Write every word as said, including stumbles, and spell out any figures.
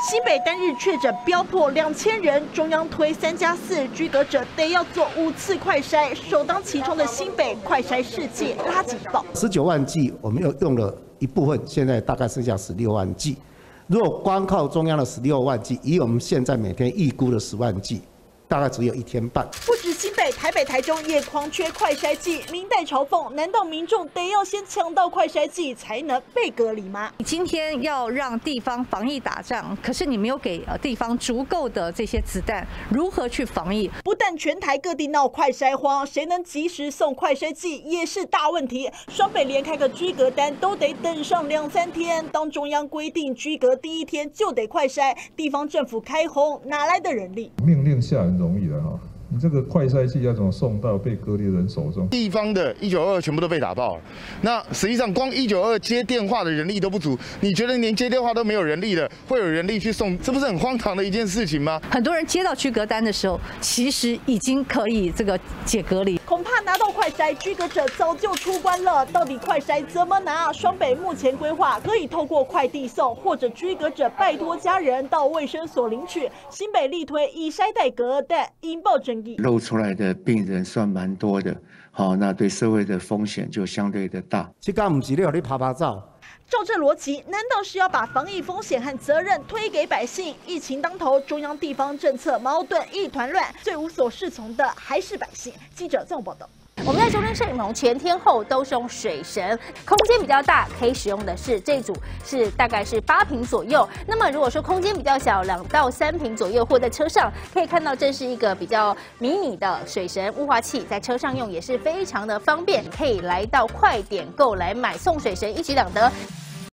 新北单日确诊飙破两千人，中央推三加四，居隔者得要做五次快筛。首当其冲的新北快筛世界拉警报， 十九万剂我们又用了一部分，现在大概剩下十六万剂。如果光靠中央的十六万剂，以我们现在每天预估的十万剂，大概只有一天半。 不止新北、台北、台中也狂缺快筛剂，民代嘲讽：难道民众得要先抢到快筛剂才能被隔离吗？ 你今天要让地方防疫打仗，可是你没有给呃地方足够的这些子弹，如何去防疫？ 不但全台各地闹快筛荒，谁能及时送快筛剂也是大问题。双北连开个居隔单都得等上两三天。当中央规定居隔第一天就得快筛，地方政府开红，哪来的人力？ 命令下很容易的哈。你这个快筛剂要怎么送到被隔离人手中？ 地方的一九二二全部都被打爆了。那实际上光一九二接电话的人力都不足，你觉得连接电话都没有人力了，会有人力去送？这不是很荒唐的一件事情吗？ 很多人接到居隔单的时候，其实已经可以这个解隔离。 恐怕拿到快筛，居隔者早就出关了。到底快筛怎么拿？双北目前规划可以透过快递送，或者居隔者拜托家人到卫生所领取。新北力推以筛代隔，但引爆争议。 露出来的病人算蛮多的，好，那对社会的风险就相对的大。 这个不是要你拍拍照。 照这逻辑，难道是要把防疫风险和责任推给百姓？疫情当头，中央地方政策矛盾一团乱，最无所适从的还是百姓。记者郑报道。 我们在收听摄影棚前天后都是用水神，空间比较大，可以使用的是这组是大概是八坪左右。那么如果说空间比较小，两到三坪左右，或在车上可以看到，这是一个比较迷你的水神雾化器，在车上用也是非常的方便，可以来到快点购来买，送水神一举两得。